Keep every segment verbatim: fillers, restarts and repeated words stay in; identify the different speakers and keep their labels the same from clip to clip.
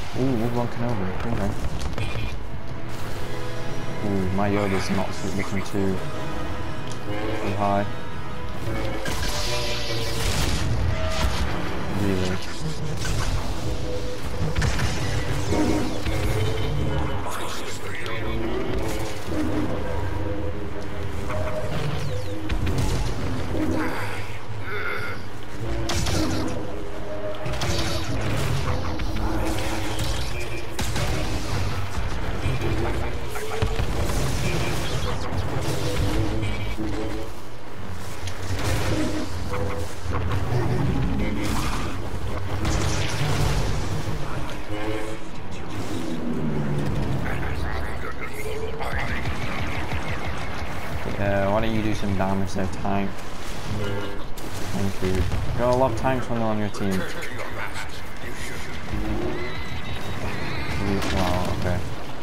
Speaker 1: Ooh, Obi-Wan Kenobi. Okay. Ooh, my Yoda's not looking too, too high. Really. Yeah, why don't you do some damage there, tank? Thank you. You got a lot of tanks when they're on your team. Wow, okay.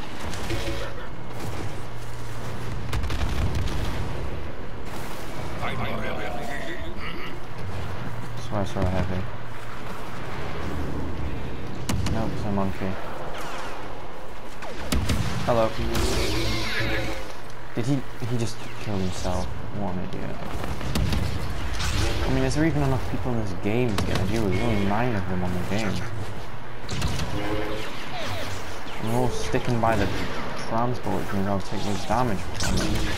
Speaker 1: That's why it's so heavy. Nope, it's a monkey. Hello. Did he he just kill himself? What an idiot. I mean, is there even enough people in this game to get a deal with? There's only nine of them on the game. And they're all sticking by the transport and they'll take this damage from them.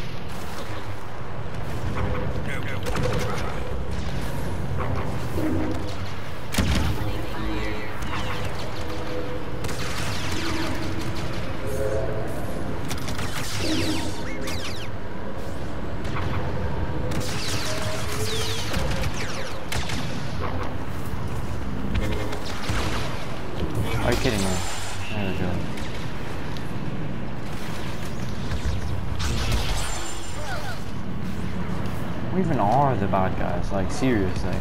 Speaker 1: Are you kidding me? There we go. Who even are the bad guys? Like, seriously.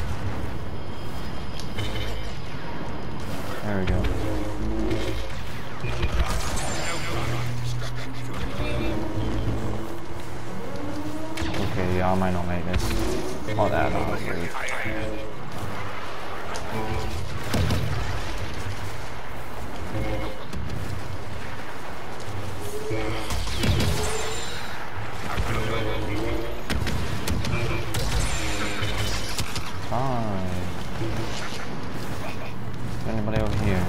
Speaker 1: There we go. Okay, yeah, I might not make this. Oh, that was rude. Fine. Is anybody over here?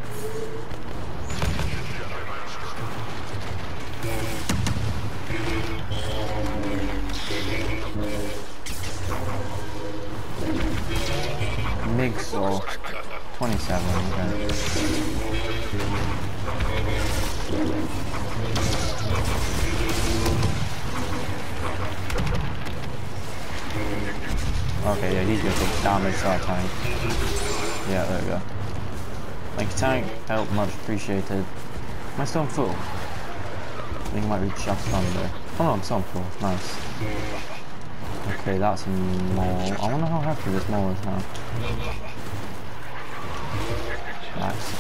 Speaker 1: Migsaw. twenty-seven, okay. Okay, yeah, he's gonna take damage to that tank. Yeah, there we go. Thank you, tank. Help, much appreciated. Am I still on full? I think it might be just under. Oh no, I'm still on full. Nice. Okay, that's a mole. I wonder how hefty this mole is now. Nice.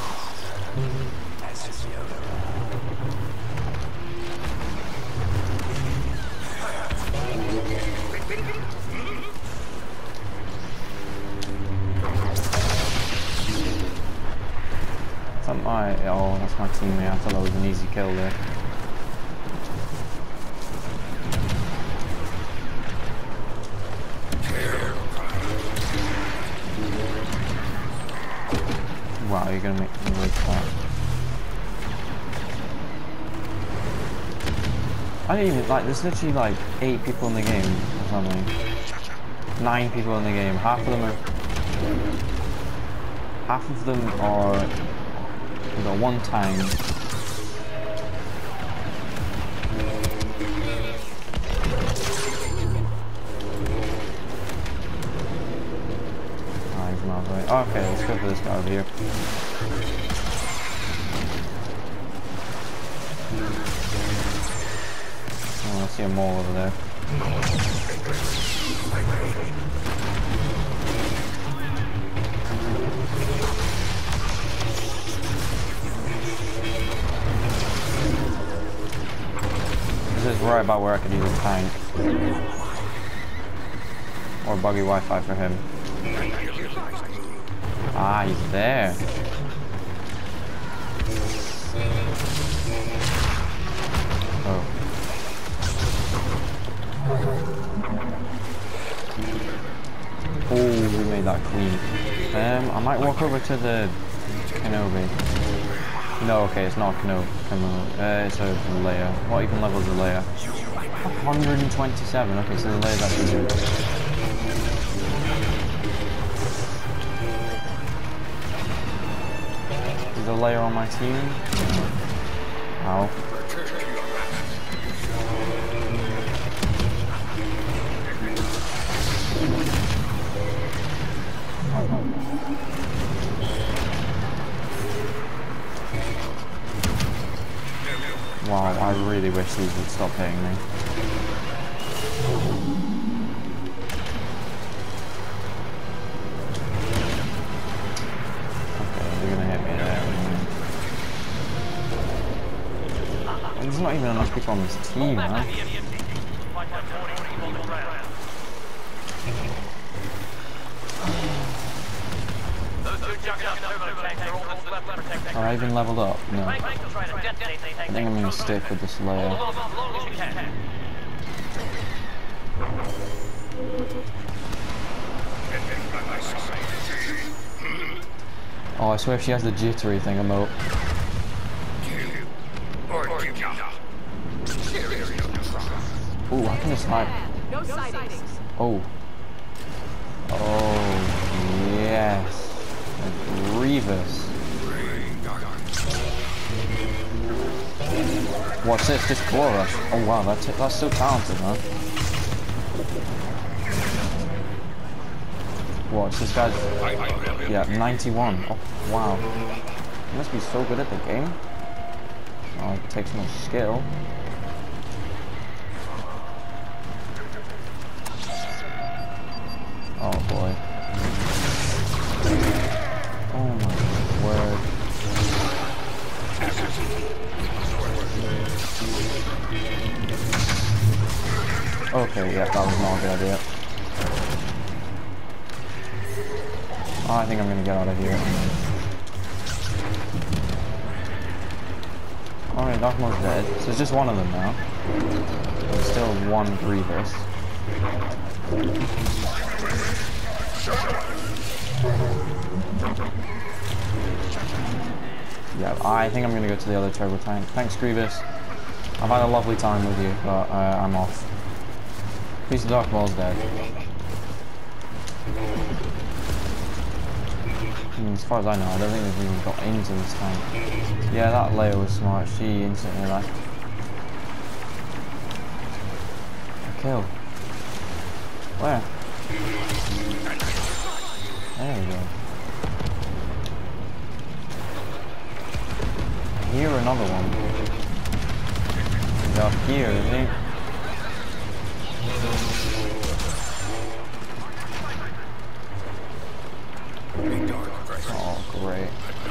Speaker 1: That might, oh, that's my teammate. I thought that was an easy kill there. Wow, you're gonna make me wait for that. I don't even, like, there's literally like eight people in the game or something. Nine people in the game. Half of them are... Half of them are... We've got one tank. Ah, he's not right. Oh, okay, let's go for this guy over here. Oh, I see a mole over there. This is right about where I could use a tank. Or buggy Wi-Fi for him. Ah, he's there. Oh. Oh, we made that clean. Um, I might walk over to the Kenobi. No, okay, it's not Kenobi. Uh, it's a Leia. What even level is a Leia? one hundred twenty-seven. Okay, so the Leia's actually good. Is the Leia on my team? Ow. Wow, I really wish these would stop hitting me. Okay, they're gonna hit me there. And there's not even enough people on this team, man. Are I even leveled up? No. I think I'm gonna stick with this Leia. Oh, I swear if she has the jittery thing, I'm out. Ooh, I can just snipe. Oh. Oh, yes. Grievous. What's this? Just claw rush. Oh wow, that's it. That's so talented, man. Watch this guy's. Yeah, ninety-one. Oh wow. He must be so good at the game. Oh, it takes more skill. Oh boy. Oh my word. Okay, yeah, that was not a good idea. Oh, I think I'm gonna get out of here. Alright, Darth Maul's dead. So it's just one of them now. There's still one Grievous. Yeah, I think I'm gonna go to the other turbo tank. Thanks, Grievous. I've had a lovely time with you, but uh, I'm off. Piece of Darth Maul's dead. I mean, as far as I know, I don't think they've even got into this tank. Yeah, that Leia was smart. She instantly left. A kill. Where? There we go. I hear another one. He's up here, is he? Oh, great.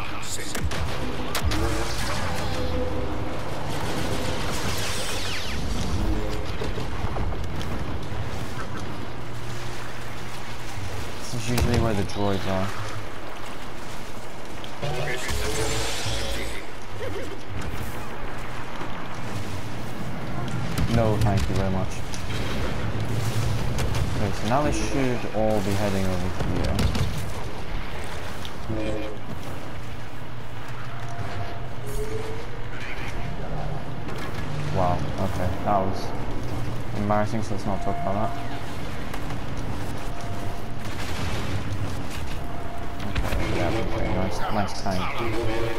Speaker 1: This is usually where the droids are. No, thank you very much. Okay, so now they should all be heading over here. Wow, okay, that was embarrassing, so let's not talk about that. Okay, yeah, okay, nice, nice time.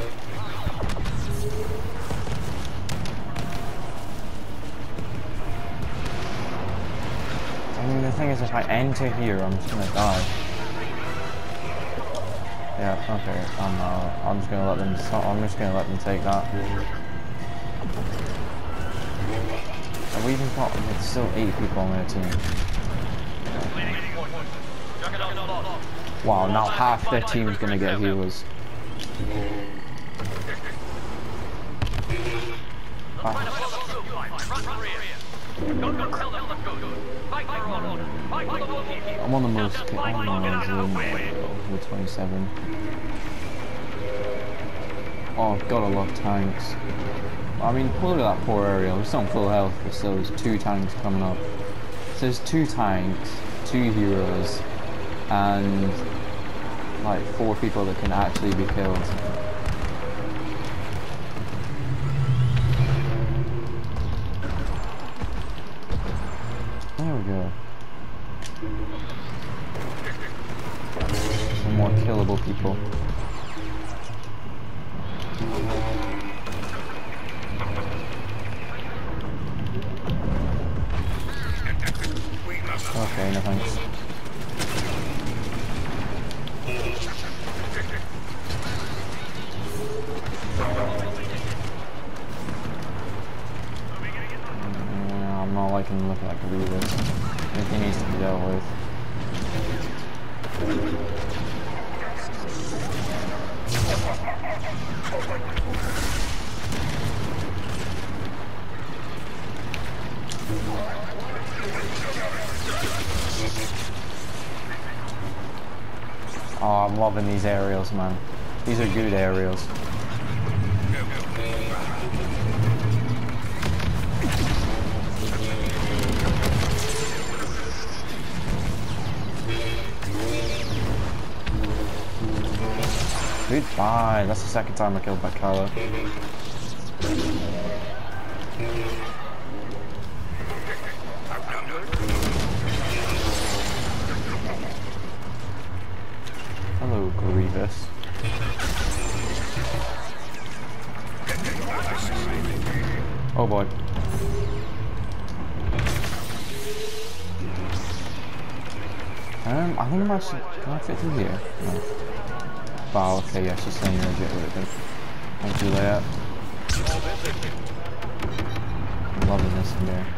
Speaker 1: I mean, the thing is, if I enter here, I'm just gonna die. Yeah, okay, I'm, uh, I'm just gonna let them, I'm just gonna let them take that. Have we even got, there's still eight people on their team. Wow, now half their team's gonna get healers. Wow. I'm on the most, I'm on the most, with twenty-seven. Oh, gotta love tanks. I mean, look at that poor Ariel. We're still on full health, but still there's two tanks coming up. So there's two tanks, two heroes, and like four people that can actually be killed. There we go. Some more killable people. Okay, no thanks. Yeah, I'm not liking the look like Reavers. Anything needs to be dealt with. Oh, I'm loving these aerials, man. These are good aerials. Goodbye. That's the second time I killed that Kylo. Hello, Grievous. Oh boy. Um, I think I'm actually. Can I fit through here? No. Wow, okay, yeah, she's saying you're get rid of it. Thank you, Leia. I'm loving this in there.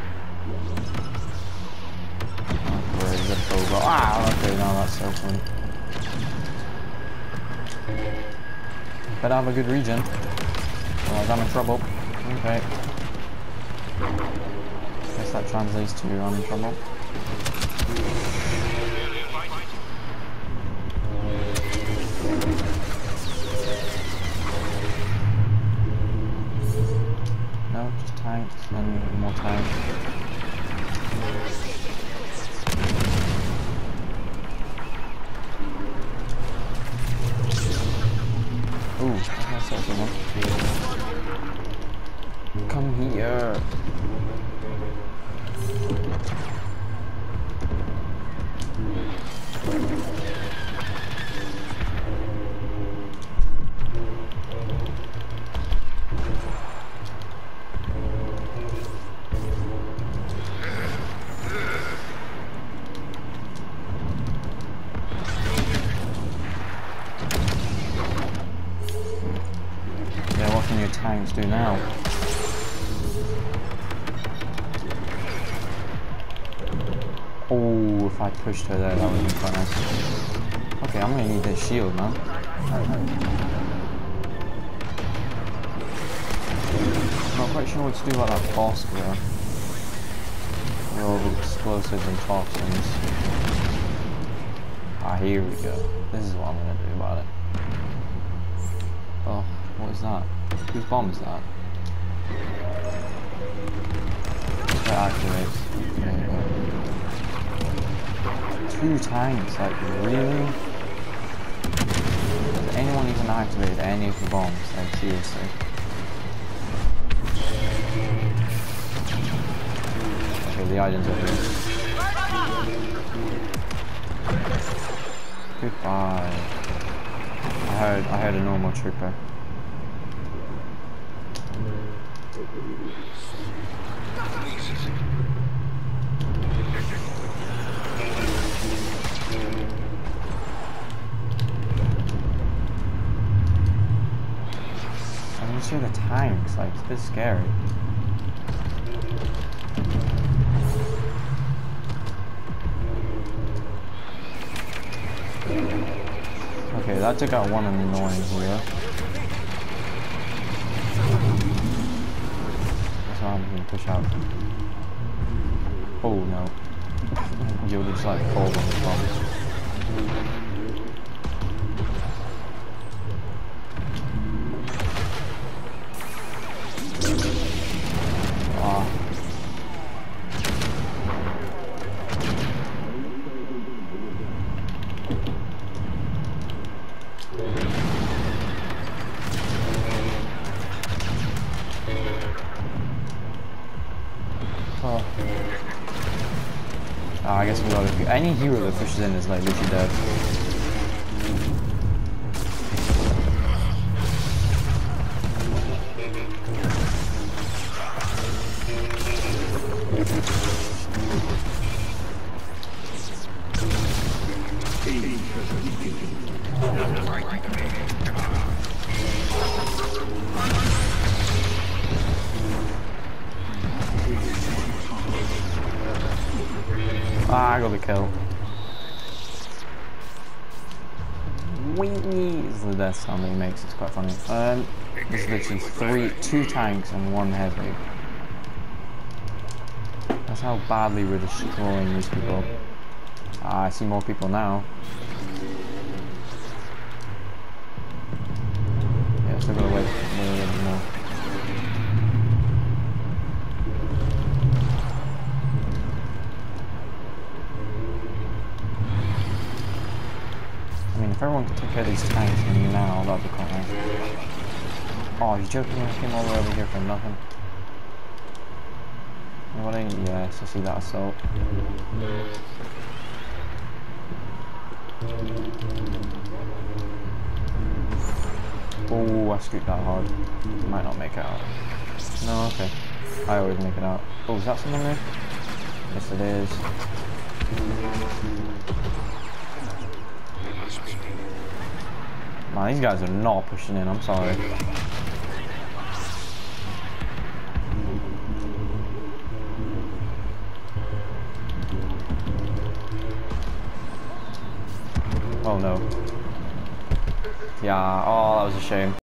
Speaker 1: Oh, where is it? Oh, ah, okay, now that's so funny. Better have a good region. Otherwise I'm in trouble. Okay. Guess that translates to I'm in trouble. No, just tanks and more tanks. Ooh, I saw someone. Come here. What can your tanks do now? Oh, if I pushed her there, that would be quite nice. Okay, I'm gonna need this shield, man. Not quite sure what to do about that boss girl. All the explosives and toxins. Ah, here we go. This is what I'm gonna do about it. Oh, what is that? Whose bomb is that? That activates. There you go. Two tanks, like really? Does anyone even activate any of the bombs? Like seriously? Okay, the items are here. Goodbye. I heard I heard a normal trooper. I can see the tanks, like, it's a bit scary. Okay, that took out one annoying hero. So I'm gonna push out. Oh no. You'll just like fall on the bombs. guess we gotta. Any hero that pushes in is like literally dead. Ah, I got the kill. Wee is the death sound that he makes. It's quite funny. Um, there's literally three, two tanks and one heavy. That's how badly we're destroying these people. Ah, I see more people now. Yeah, still gotta wait a little bit more. I mean, if everyone could take care of these tanks now, that'd be quite nice. Oh, you're joking? I came all the way over here for nothing. Anybody? Yes, I see that assault. Oh, I scooped that hard. Might not make it out. No, okay. I always make it out. Oh, is that someone there? Yes, it is. Man, these guys are not pushing in, I'm sorry. Oh no. Yeah, oh, that was a shame.